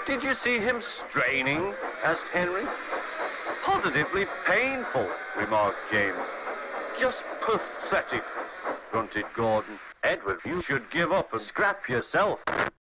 Did you see him straining? Asked Henry. Positively painful, remarked James. Just pathetic, grunted Gordon. Edward, you should give up and scrap yourself.